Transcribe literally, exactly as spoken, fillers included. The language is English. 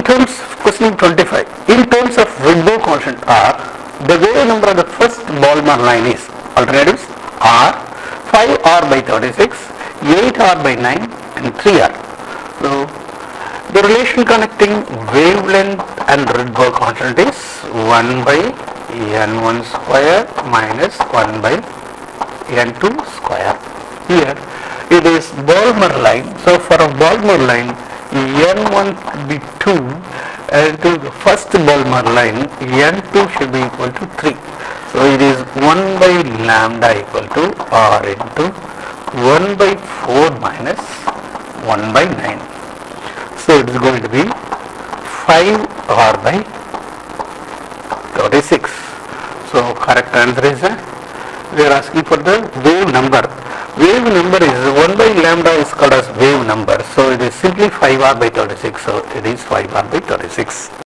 terms question twenty-five, in terms of Rydberg constant R, the wave number of the first Balmer line is, alternatives R, five R by thirty-six, eight R by nine and three R. So the relation connecting wavelength and Rydberg constant is one by n one square minus one by n two square. Here it is Balmer line. So for a Balmer line, n one should be two, and to the first Balmer line, n two should be equal to three. So it is one by lambda equal to R into one by four minus one by nine. So it is going to be five R by thirty-six. So correct answer is, uh, we are asking for the wave number. Wave number is one by lambda is called as wave number. So it is simply five R by thirty-six. So it is five R by thirty-six.